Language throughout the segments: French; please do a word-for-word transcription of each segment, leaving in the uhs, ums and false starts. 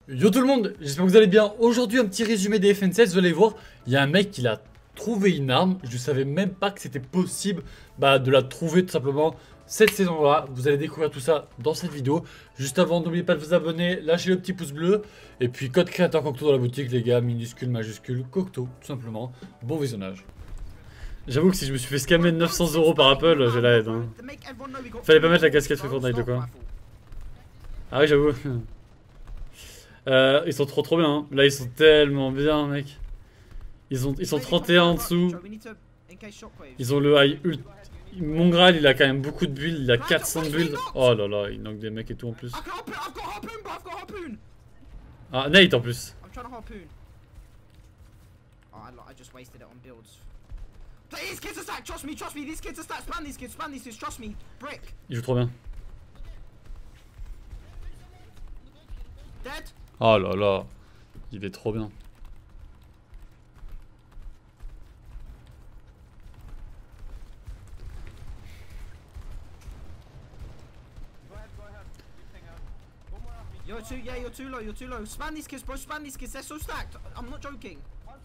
Yo tout le monde, j'espère que vous allez bien. Aujourd'hui un petit résumé des F N sept, vous allez voir, il y a un mec qui l'a trouvé une arme. Je savais même pas que c'était possible bah, de la trouver tout simplement cette saison-là. Vous allez découvrir tout ça dans cette vidéo. Juste avant, n'oubliez pas de vous abonner, lâchez le petit pouce bleu. Et puis code créateur Cocteau dans la boutique les gars, minuscule, majuscule, Cocteau tout simplement. Bon visionnage. J'avoue que si je me suis fait scammer neuf cents euros par Apple, j'ai la haine hein. Fallait pas mettre la casquette Free Fortnite de quoi. Ah oui j'avoue. Euh, ils sont trop trop bien, hein. Là ils sont tellement bien mec. Ils, ont, ils sont trente et un en dessous. Ils ont le high ult. Mon Graal il a quand même beaucoup de builds, il a quatre cents builds. Oh là là, il knock des mecs et tout en plus. Ah Nate en plus. Il joue trop bien. Oh là là, il est trop bien. You're too, yeah, you're too low, you're too low. Spam these kids, bro, spam these kids, they're so stacked. I'm not joking.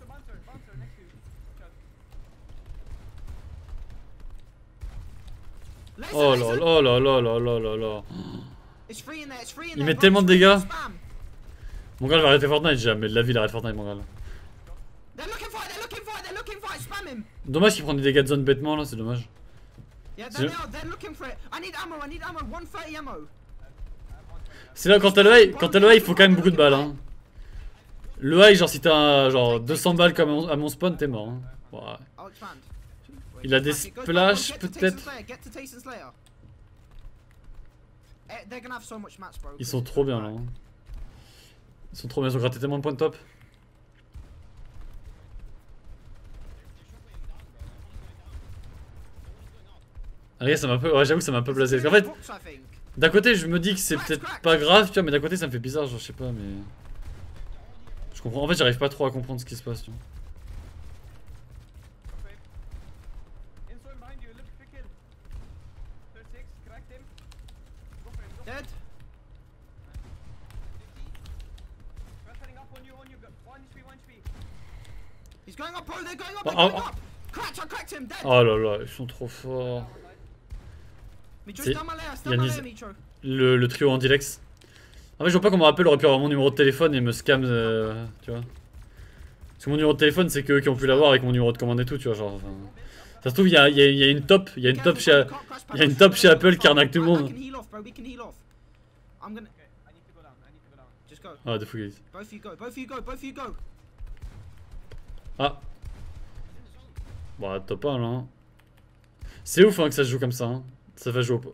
Oh là là là là là là là là. It's free in there, it's free in Il there. met bro, tellement de dégâts. spam. Mon gars va arrêter Fortnite, jamais de la vie il arrête Fortnite mon gars. They're looking for it, they're looking for it, they're looking for it, spam him. Dommage qu'il prend des dégâts de zone bêtement là, c'est dommage. Yeah, there they are, they're looking for it. I need ammo, I need ammo, one thirty ammo. C'est là quand t'as le high, quand t'as le high il faut quand même beaucoup de balles hein. Le high genre si t'as genre deux cents balles comme à mon spawn t'es mort hein. Ouais. I'll expand. Il a des splash peut-être. Ils sont trop bien là hein. Ils sont trop bien, ils ont gratté tellement de points de top. Ah ça m'a un peu, ouais, j'avoue que ça m'a un peu blasé. En fait, d'un côté je me dis que c'est peut-être pas grave tu vois, mais d'un côté ça me fait bizarre, genre je sais pas mais... Je comprends, en fait j'arrive pas trop à comprendre ce qui se passe tu vois. Oh, oh, oh. Oh là là, ils sont trop forts. Il y a Niz, le, le trio Andilex. En fait, je vois pas comment Apple aurait pu avoir mon numéro de téléphone et me scam, euh, tu vois. Parce que mon numéro de téléphone, c'est qu'eux qui ont pu l'avoir avec mon numéro de commande et tout, tu vois. Genre, enfin... Ça se trouve, il y a, y, a, y a une top, il y a une top chez, y a une top chez Apple qui arnaque tout le monde. Ah, de fou, guys. Ah. Bah, top un là. Hein. C'est ouf hein, que ça se joue comme ça. Hein. Ça va jouer au...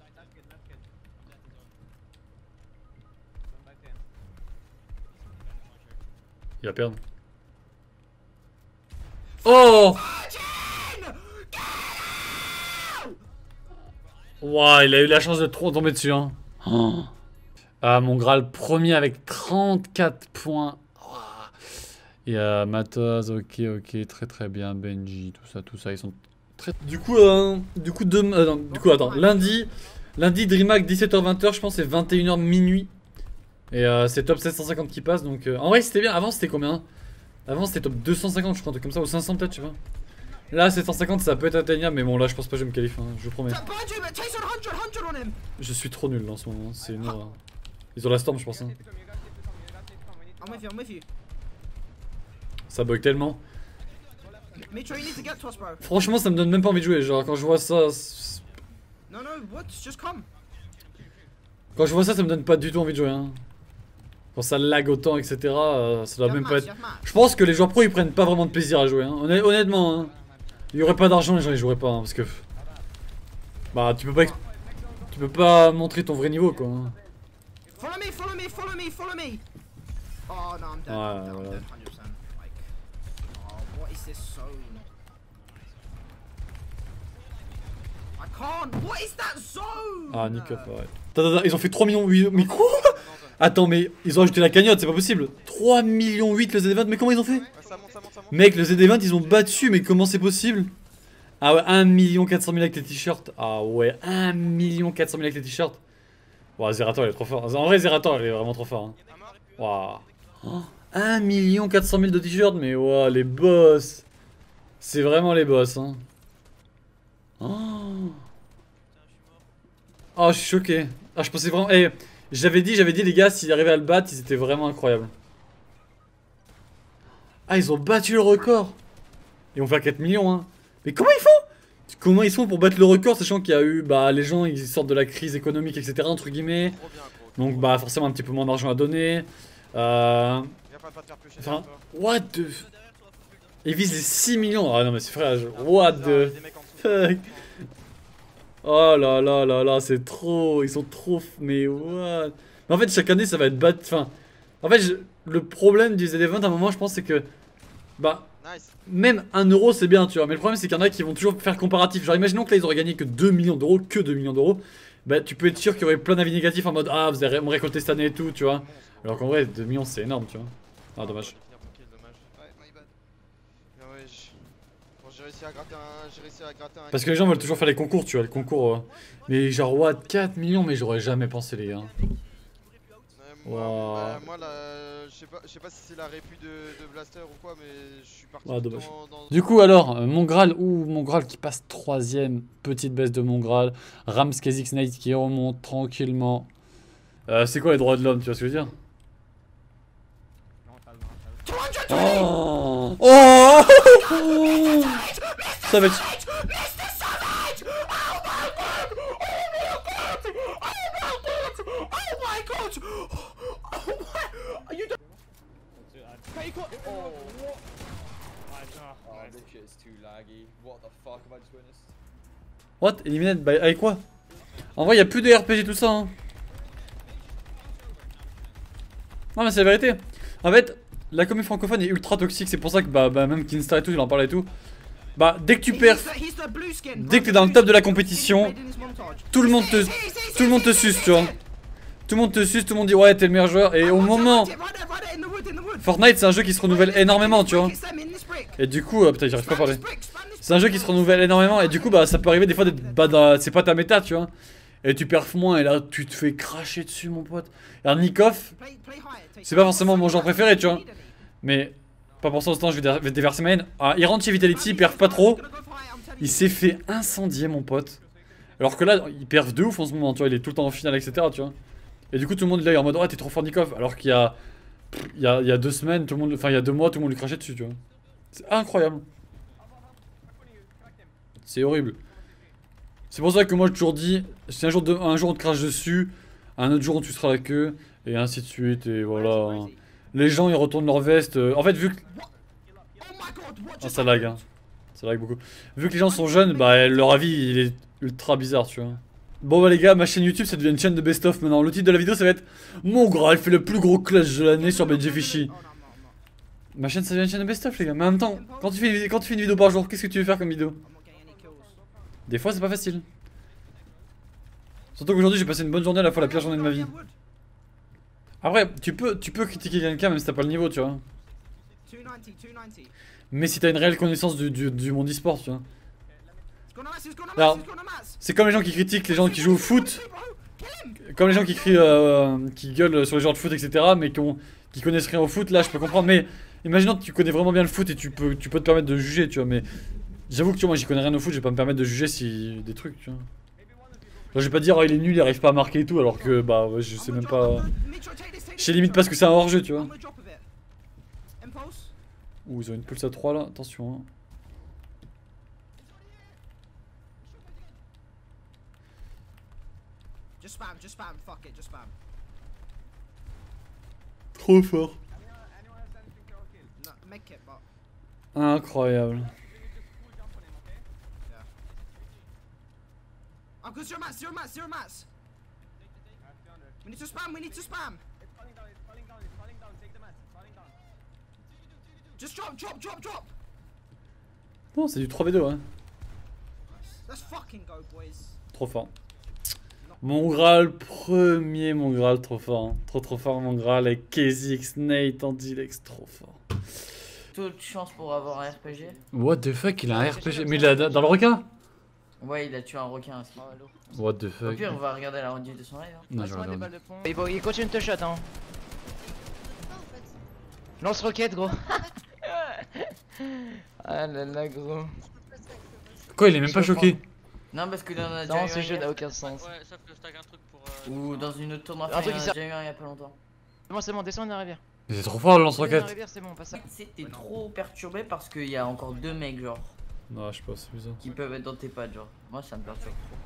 Il va perdre. Oh! Waouh, il a eu la chance de trop tomber dessus. Hein. Oh. Ah, mon Graal premier avec trente-quatre points. Il y a Matos, ok, ok, très très bien, Benji, tout ça, tout ça, ils sont très... Du coup, euh, du coup, demain, euh, non, du coup, attends, lundi, lundi, DreamHack, dix-sept heures vingt heures, je pense, c'est vingt et une heures minuit. Et euh, c'est top sept cent cinquante qui passe, donc... Euh, en vrai, c'était bien, avant, c'était combien? Avant, c'était top deux cent cinquante, je crois, un truc comme ça, ou cinq cents peut-être, je sais pas. Là, sept cent cinquante, ça peut être atteignable, mais bon, là, je pense pas que je vais me qualifier, hein, je vous promets. Je suis trop nul, là, en ce moment, c'est une horreur. Ils ont la storm, je pense, hein. Ça bug tellement. Franchement ça me donne même pas envie de jouer, genre quand je vois ça... Quand je vois ça ça me donne pas du tout envie de jouer hein. Quand ça lag autant etc, euh, ça doit même pas être... Je pense que les joueurs pro ils prennent pas vraiment de plaisir à jouer hein. Honnêtement hein. Il y aurait pas d'argent les gens ils joueraient pas hein, parce que... Bah tu peux pas... Tu peux pas montrer ton vrai niveau quoi hein. Follow me, follow me, follow me, follow me. Oh no I'm dead, ouais, I'm dead, voilà. I'm dead, one hundred percent. Like, oh, what is this zone? I can't, what is that zone? Ah nickel, ouais. Attends, attends, ils ont fait trois millions huit, mais quoi? Attends mais ils ont ajouté la cagnotte, c'est pas possible. trois millions huit le Z vingt, mais comment ils ont fait? Mec le Z vingt ils ont battu, mais comment c'est possible? Ah ouais, un million quatre cent mille avec les t-shirts. Ah ouais, un million quatre cent mille avec les t-shirts. Bon, Zerator il est trop fort. En vrai, Zerator il est vraiment trop fort. Hein. Waouh. Oh, un million quatre cent mille de t-shirts, mais waouh, les boss. C'est vraiment les boss, hein. Oh, oh je suis choqué. Ah, je pensais vraiment. Eh, j'avais dit, j'avais dit, les gars, s'ils arrivaient à le battre, ils étaient vraiment incroyables. Ah, ils ont battu le record. Ils vont faire quatre millions, hein. Mais comment ils font? Comment ils font pour battre le record, sachant qu'il y a eu, bah, les gens, ils sortent de la crise économique, et cetera, entre guillemets. Donc, bah, forcément, un petit peu moins d'argent à donner. Euh. Enfin, what the. Ils visent les six millions. Ah non, mais c'est frère, je... what the fuck. Oh là là là là, c'est trop. Ils sont trop. Mais what. Mais en fait, chaque année, ça va être battu. Enfin, en fait, je... le problème du Z Event à un moment, je pense, c'est que. Bah. Nice. Même un euro c'est bien tu vois, mais le problème c'est qu'il y en a qui vont toujours faire comparatif. Genre imaginons que là ils auraient gagné que deux millions d'euros, que deux millions d'euros. Bah tu peux être sûr qu'il y aurait plein d'avis négatifs en mode ah vous allez me récolter cette année et tout tu vois. Alors qu'en vrai deux millions c'est énorme tu vois. Ah dommage. J'ai réussi à gratter un... J'ai réussi à gratter un... Parce que les gens veulent toujours faire les concours tu vois, les concours. Euh... Mais genre what, quatre millions mais j'aurais jamais pensé les gars. Moi, Wow. bah, moi là, je sais pas, je sais pas si c'est la répu de, de Blaster ou quoi, mais je suis parti Ah, tout dommage. dans, dans... Du coup alors, euh, mon Graal, ou mon Graal qui passe troisième, petite baisse de mon Graal, Rams Kha'Zix Knight qui remonte tranquillement. Euh, c'est quoi les droits de l'homme, tu vois ce que je veux dire? Oh, oh ça va être... What? Eliminated by... Avec quoi? En vrai, y a plus de R P G tout ça, hein. Non mais c'est la vérité. En fait, la communauté francophone est ultra toxique, c'est pour ça que bah, bah même Kinstar et tout, il en parlait et tout. Bah dès que tu perds, dès que t'es dans le top de la compétition, tout le monde te, tout le monde te suce, tu vois. Tout le monde te suce, tout le monde dit ouais t'es le meilleur joueur. Et au moment, Fortnite c'est un jeu qui se renouvelle énormément, tu vois. Et du coup, euh, putain j'arrive pas à parler. C'est un jeu qui se renouvelle énormément et du coup bah ça peut arriver des fois d'être bah, dans... c'est pas ta méta, tu vois. Et tu perfs moins et là tu te fais cracher dessus mon pote. Alors Nikoff, c'est pas forcément mon genre préféré tu vois. Mais pas pour ça autant je vais déverser ma haine. Ah, il rentre chez Vitality, il perf pas trop. Il s'est fait incendier mon pote. Alors que là il perf de ouf en ce moment tu vois, il est tout le temps en finale etc tu vois. Et du coup tout le monde là est en mode oh t'es trop fort Nikoff. Alors qu'il y a, il y a il y a deux semaines tout le monde, enfin il y a deux mois tout le monde lui crachait dessus tu vois. C'est incroyable. C'est horrible. C'est pour ça que moi j'ai toujours dit, si un jour, de, un jour on te crache dessus, un autre jour tu seras la queue, et ainsi de suite, et voilà. Les gens ils retournent leur veste. En fait vu que... Ah ça lag hein. Ça lag beaucoup. Vu que les gens sont jeunes, bah leur avis il est ultra bizarre tu vois. Bon bah les gars, ma chaîne YouTube ça devient une chaîne de best-of maintenant. Le titre de la vidéo ça va être Mon Graal fait le plus gros clutch de l'année sur B J Fishy. Ma chaîne ça devient une chaîne de best-of les gars. Mais en même temps, quand tu fais une, quand tu fais une vidéo par jour, qu'est-ce que tu veux faire comme vidéo? Des fois c'est pas facile. Surtout qu'aujourd'hui j'ai passé une bonne journée, à la fois la pire journée de ma vie. Après tu peux, tu peux critiquer quelqu'un même si t'as pas le niveau tu vois. Mais si t'as une réelle connaissance du, du, du monde e-sport tu vois. Alors c'est comme les gens qui critiquent les gens qui jouent au foot. Comme les gens qui crient, euh, qui gueulent sur les joueurs de foot etc. Mais qui, ont, qui connaissent rien au foot, là je peux comprendre. Mais imaginons que tu connais vraiment bien le foot et tu peux, tu peux te permettre de juger tu vois. Mais j'avoue que tu vois moi j'y connais rien au foot, je vais pas me permettre de juger si des trucs tu vois. Genre, je vais pas dire oh, il est nul, il arrive pas à marquer et tout alors que bah ouais, je sais même pas. Je sais limite pas ce que c'est un hors-jeu tu vois. Ouh ils ont une pulse à trois là, attention hein. Trop fort. Incroyable. Oh, good, zero mats, zero mats, zero mats. We need to spam, we need to spam. It's falling down, it's falling down, it's falling down, take the mats, it's falling down. Just drop, drop, drop, drop. Non, c'est du trois v deux, hein. Let's fucking go, boys. Trop fort. Mon Graal, premier mon Graal, trop fort. Hein. Trop trop fort mon Graal avec Kha'Zix, Nate, Andilex, trop fort. Toute chance pour avoir un R P G. What the fuck, il a un R P G. Mais il a dans le requin? Ouais, il a tué un requin aussi. What the Au fuck. pire, on va regarder la rediff de son live. Hein. Non, je regarde. Il, il continue de te shot, hein. Lance-roquette, gros. Ah là là, gros. Quoi, il est même pas Je choqué? Non, parce que dans a déjà Non, eu ce un jeu hier. n'a aucun sens. Ouais, sauf que je tag un truc pour. Euh, Ou dans une autre tour Un d'enfer, truc il y en qui a sert- déjà eu un il y a pas longtemps. C'est bon, c'est bon, descends une rivière. Mais c'est trop fort le Descends une lance-roquette. rivière, c'est bon, on passe ça. Tu sais, t'es trop perturbé parce qu'il y a encore deux mecs, genre, Non, je sais pas, c'est bizarre. qui peuvent être dans tes pattes, genre. Moi, ça me perturbe trop.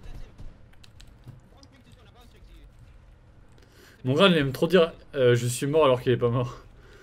Mon gars, il aime trop dire euh, je suis mort alors qu'il est pas mort.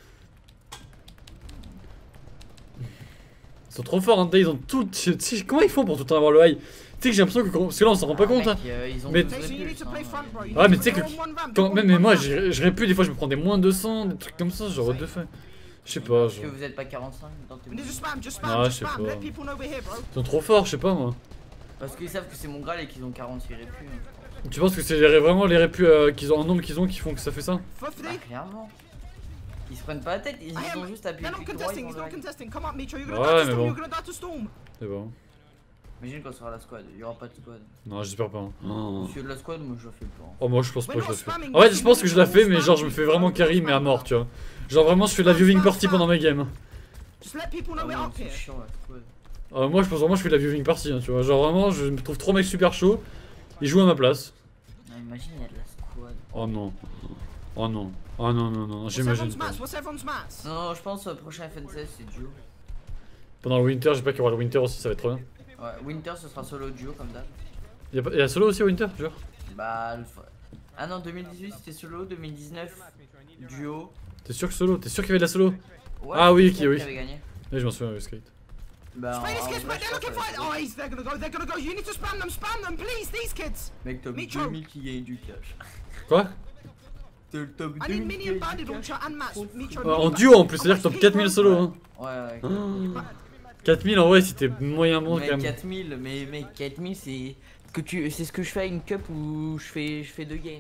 Ils sont trop forts, hein, ils ont tout. tu sais, comment ils font pour tout le temps avoir le high? Tu sais que j'ai l'impression que. Parce que là, on s'en rend pas Ah, compte, mec, hein. euh, ils ont Mais- tous Okay, des so you need pulses, to play hein. front, bro. You Ouais, need mais to tu sais play que- all one ramp, Quand, all même, one mais moi, ramp. je je répue, des fois, je me prends des moins deux cents, des trucs comme ça, genre, what the fuck. Je sais pas, Parce genre. que vous êtes pas quarante-cinq dans tes We need to spam, just Ah, spam, je just sais spam. pas. Let people know we're here, bro. Ils sont trop forts, je sais pas, moi. Parce qu'ils savent que c'est mon Graal et qu'ils ont quarante-six répus. hein. Tu penses que c'est les- vraiment les répus euh, qu'ils ont en nombre qu'ils ont qui font que ça fait ça? Bah, fifty. clairement. Ils se prennent pas la tête, ils I ils am- ont juste appuyé They're not clic droit, ils contesting, ont he's le not hack. contesting. Come up, Mitro, you're gonna Ouais, die to mais storm, bon. you're gonna die to storm. C'est bon. Imagine quand ce sera la squad, il y aura pas de squad. Non, j'espère pas. hein. Oh. Si y a de la squad, moi je la fais pas. Oh, moi je pense pas We're que je not la fais. spamming, En fait, we're je pense que je la spamming, fais, mais genre je me fais vraiment carry, mais à mort, tu vois. Genre vraiment, je fais de la viewing party pendant mes games. Just let people know Ah we're oui, up c'est here. chiant la squad. Euh, moi, je pense vraiment, je fais de la viewing party, hein, tu vois. Genre vraiment, je me trouve trois mecs super chauds. Ils jouent à ma place. Non, imagine, il y a de la squad. Oh non. Oh non. Oh non, non, non, What's j'imagine everyone's pas. maths? What's everyone's maths? Non, non, je pense euh, prochain F N seize c'est duo. Pendant le winter, j'espère qu'il y aura le winter aussi, ça va être trop bien. Ouais, Winter ce sera solo duo comme d'hab. Y'a pas- y'a solo aussi au winter, genre? Bah, le fa- ah non, deux mille dix-huit c'était solo, deux mille dix-neuf duo. T'es sûr que solo? T'es sûr qu'il y avait de la solo? Ouais, Ah oui, c'est ok, oui. qui avait gagné. Oui, je m'en souviens, oui, Skate. Bah, Spray these en- en kids, vrai, but je they're pense looking que for it. ça va Oh, être he's, they're gonna go, they're gonna go. You need to spam them, spam them, please, these kids. Mec, top Mitro. deux mille qui gagne du cash. Quoi? T'es le top I deux need mini minion banded launcher and maths. Mitro. Euh, En duo en plus, c'est-à-dire que top quatre mille solo, hein. Ouais, ouais. Oh. quatre mille en vrai, c'était moyen bon quand Mais même. quatre mille, mais mec, quatre mille c'est ce que tu, c'est ce que je fais à une cup où je fais, je fais deux games.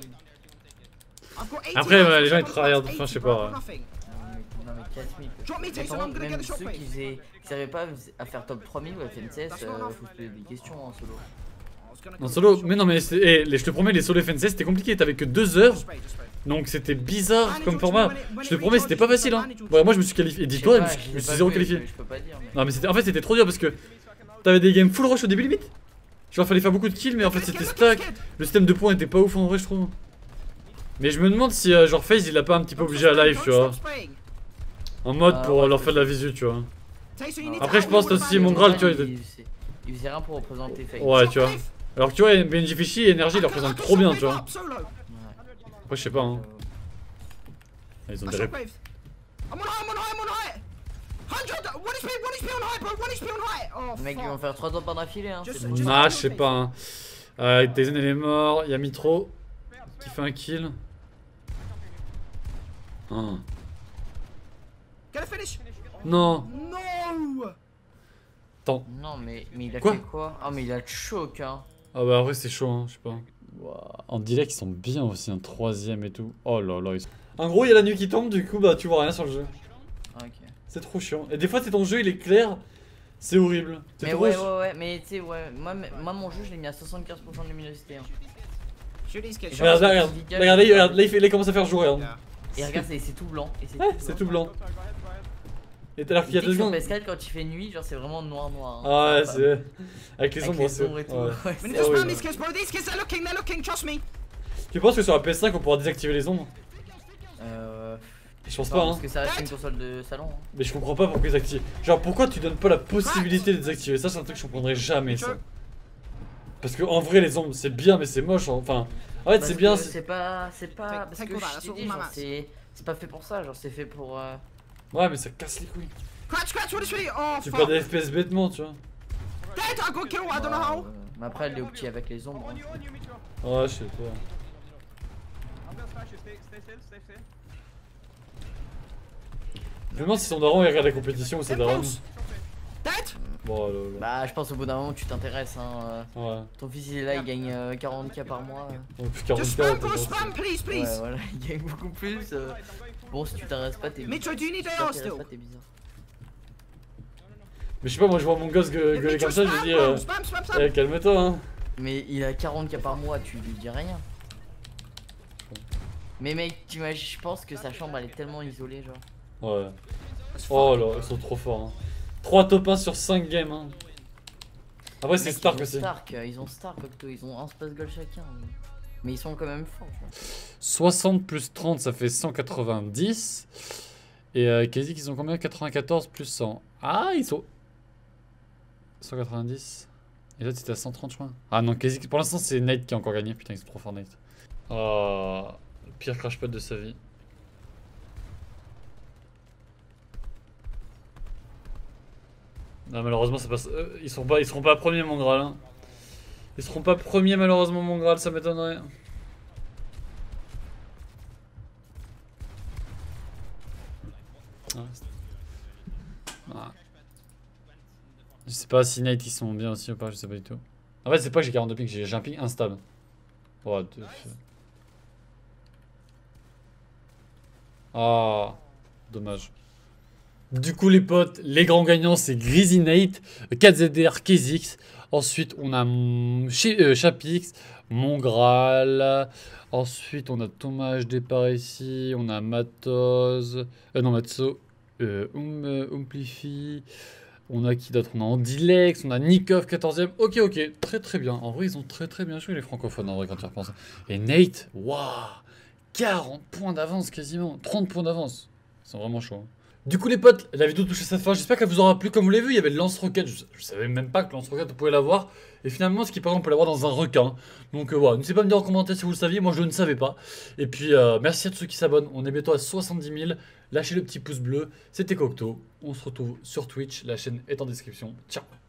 I've got eighty Après, maths, ouais, les gens, ils what's travaillent, everyone's enfin, maths? je sais eighty, bro, pas, ouais. nothing. Non mais quatre mille. Drop me, Mais Tyson, par I'm contre, gonna get même the ceux shockwave. qui faisaient- qui n'arrivaient pas à faire top trois mille ou F N seize, That's euh, not enough. faut se poser des questions en solo. I was gonna En go solo, for the mais non, mais c'est- eh, les- je te promets, les solo F N C c'était compliqué, t'avais que deux heures, Just spray, just spray. donc c'était bizarre Manage comme your format. team when it- when Je it te promets, c'était pas recharges, facile, hein. manage your Ouais, moi je me suis qualifié, et Je sais dis-toi, pas, je me suis- je je l'ai me suis pas zéro vu, qualifié. Je peux pas dire. Mais... Non, mais c'était, en fait, c'était trop dur parce que t'avais des games full rush au début limite. Genre, fallait faire beaucoup de kills, mais en fait, c'était stack. Le système de points était pas ouf en vrai, je trouve. Mais je me demande si, euh, genre, FaZe il a pas un petit peu obligé à live, tu vois. En mode Ah, pour ouais, leur je faire de la visu, tu vois. Après, je pense aussi, mon Graal, tu vois, il- il, faisait- il faisait rien pour représenter Fake. Ouais, tu vois. Alors que tu vois, Benji Fishy et Energy ils leur représentent trop bien, tu vois. Après, je sais pas, hein. Ah, ils ont des rép- I'm on high, I'm on high, I'm on high. one hundred, one H P, one H P on high, bro, one H P on high. Oh, Les mecs, ils vont fuck. faire trois ans par d'affilée, hein. Just- c'est bon. just- Nah, je sais pas, hein. Euh, Tyson elle est mort, il y a Mitro qui fait un kill. Oh. Get a finish. Non. No. Attends. Non, mais, mais il a Quoi fait quoi? Ah, mais il a de choc, hein. Ah bah après c'est chaud, hein, je sais pas. Ouah. En direct ils sont bien aussi, un troisième et tout. Oh là là, ils sont... En gros il y a la nuit qui tombe, du coup bah tu vois rien sur le jeu. Ok. C'est trop chiant. Et des fois c'est ton jeu il est clair, c'est horrible. C'est Mais trop ouais, chi- ouais, ouais, mais tu sais, ouais, moi, mais- moi mon jeu je l'ai mis à soixante-quinze pour cent de luminosité. Hein. Shoot these kids. Genre, Regarde là, c'est regarde. illégal, Regarde là, il, c'est regarde, pas là, il, fait, là, il commence à faire jour, regarde. Yeah. Et regarde, c'est c'est tout blanc. Et c'est Ouais, tout c'est blanc. tout blanc. Go, go ahead, go ahead. Et tout à l'heure qu'il y a Tu sais deux que sur secondes. P S quatre, quand il fait nuit, genre c'est vraiment noir noir. hein. Ah ouais, Enfin, c'est. Avec les avec ombres, les c'est. ombres et tout. ouais. Ouais, We c'est need to Ah oui, spam ouais. these kids, bro. These kids, they're looking, they're looking. Trust me. Tu penses que sur la P S cinq on pourra désactiver les ombres? Euh. Je pense non, pas, hein. Parce que ça reste une console de salon. hein. Mais je comprends pas pourquoi ils activent. Genre pourquoi tu donnes pas la possibilité de désactiver ça? C'est un truc que je comprendrais jamais ça. Parce que en vrai les ombres c'est bien mais c'est moche. hein. Enfin, en fait Parce c'est bien. que c'est- C'est pas. C'est pas. Take- Parce take que all that, je that's t'ai all dit, my genre maths. c'est. C'est pas fait pour ça, genre c'est fait pour. euh, Ouais mais ça casse les couilles. Scratch, scratch. What is really? Oh Tu fuck. perds des F P S bêtement tu vois. Dead. I got killed. I don't know ouais, how. ouais. Mais après, elle est au petit avec les ombres. On hein. you, on you, Mitro. Ouais je sais pas. I'm gonna smash you. Stay, stay still, stay still. Je me demande si son daron il regarde la compétition ou c'est daron. Impulse. Dead. Bon là là. Bah, je pense au bout d'un moment, tu t'intéresses. Hein. euh, Ouais. Ton fils il est là, il gagne euh, quarante K par mois. euh. Donc Just quarante spam, bro. quarante. Spam, please, Ouais, please. voilà, il gagne beaucoup plus. euh. Bon, si tu t'intéresses pas, t'es bizarre. Mitro, do you need Si tu A R t'intéresses still? pas, t'es bizarre. Mais je sais pas, moi je vois mon gosse gue- gueuler Mitro, comme ça, je lui spam, dis bro. euh, Spam, spam, spam. eh, calme-toi hein. Mais il a quarante K par mois, tu lui dis rien. Mais mec, t'imagines, je pense que sa chambre elle est tellement isolée, genre. Ouais. Oh là, ils sont trop forts. Hein. trois top un sur cinq games. Hein. Après, c'est Mec, Stark ils ont aussi. Stark, euh, ils ont Stark, Octo, ils ont un space goal chacun. Mais... mais ils sont quand même forts. Tu vois. soixante plus trente, ça fait cent quatre-vingt-dix. Et euh, Kazik, ils ont combien? Quatre-vingt-quatorze plus cent. Ah, ils sont. cent quatre-vingt-dix. Et là, c'était à cent trente, je crois. Ah non, Kazik, pour l'instant, c'est Nate qui a encore gagné. Putain, ils sont trop forts, Nate. Oh, le pire crash pad de sa vie. Non, malheureusement, ça passe. Euh, ils, seront pas, ils seront pas premiers, mon Graal. Hein. Ils seront pas premiers, malheureusement, mon Graal, ça m'étonnerait. Ah. Je sais pas si Nate ils sont bien aussi ou pas, je sais pas du tout. En fait, c'est pas que j'ai quarante-deux ping, j'ai un ping instable. Oh, de... Ah, dommage. Du coup, les potes, les grands gagnants, c'est Greasy Nate, quatre Z D R, Kezix. Ensuite, on a euh, Chapix, Mon Graal. Ensuite, on a Thomas H D par ici. On a Matos. Euh, non, Matzo. Euh, um, euh, Umplify. On a qui d'autre? On a Andilex. On a Nikov, quatorzième. Ok, ok. Très, très bien. En vrai, ils ont très, très bien joué, les francophones, en vrai, quand tu repenses. Et Nate, waouh, quarante points d'avance quasiment. trente points d'avance. Ils sont vraiment chauds. Du coup les potes, la vidéo touche à sa fin, j'espère qu'elle vous aura plu. Comme vous l'avez vu, il y avait le lance-roquette, je, je savais même pas que le lance-roquette on pouvait l'avoir. Et finalement, ce qui paraît, on peut l'avoir dans un requin. Donc euh, voilà, n'hésitez pas à me dire en commentaire si vous le saviez, moi je ne savais pas. Et puis euh, merci à tous ceux qui s'abonnent, on est bientôt à soixante-dix mille. Lâchez le petit pouce bleu, c'était Cocteau. On se retrouve sur Twitch, la chaîne est en description. Ciao.